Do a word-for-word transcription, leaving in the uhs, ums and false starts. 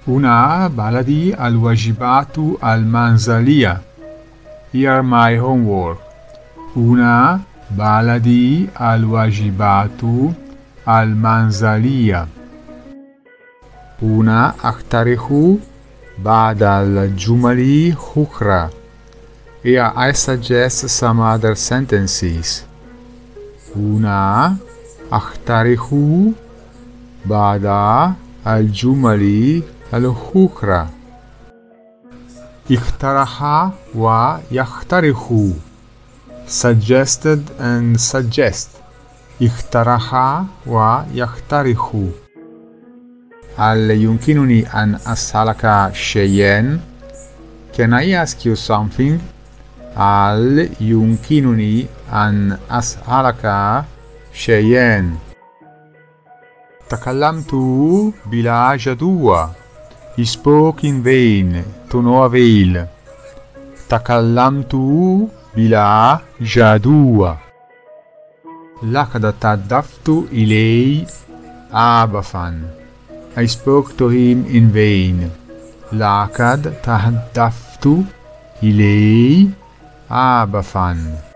هنا بلدي الواجبات المنزلية. Here my homework. هنا بلدي الواجبات المنزلية. هنا أقترح بعض الجمل أخرى. Here I suggest some other sentences. هنا أقترح بعض الجمل الأخرى. اقترح ويقترح. Suggested and suggest. اقترح ويقترح. هل يمكنني أن أسألك شيئا؟ Can I ask you something? هل يمكنني أن أسألك شيئا؟ تكلمت بلا جدوى. He spoke in vain, to no avail. تكلمت بلا جدوى. لقد تهدفت إليه عبثا. I spoke to him in vain. لقد تهدفت إليه عبثا.